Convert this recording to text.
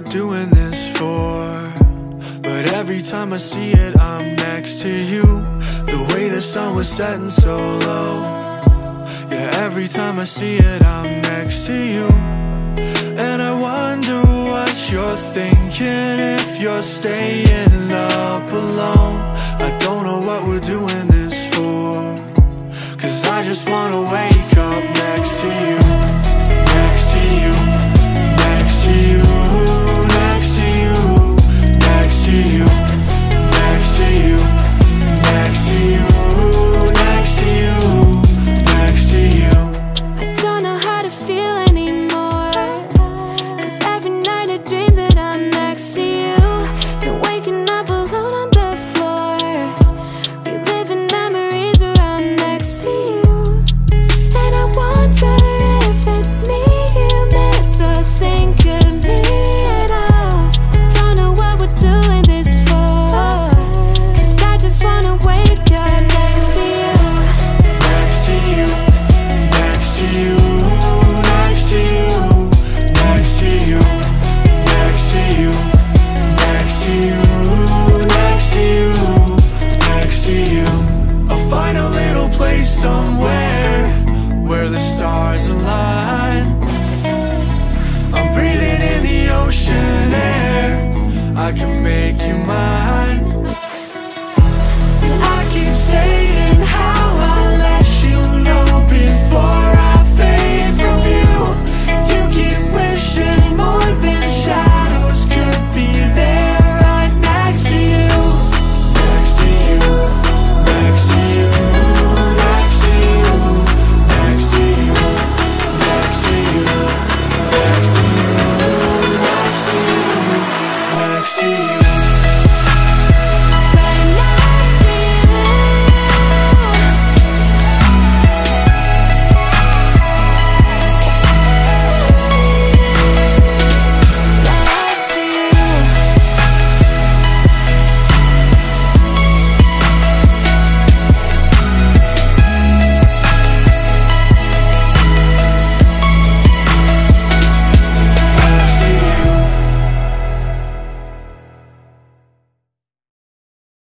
doing this for, but every time I see it, I'm next to you. The way the sun was setting so low, yeah, every time I see it, I'm next to you. And I wonder what you're thinking if you're staying up alone. I don't know what we're doing this for, 'cause I just wanna wake up next to you.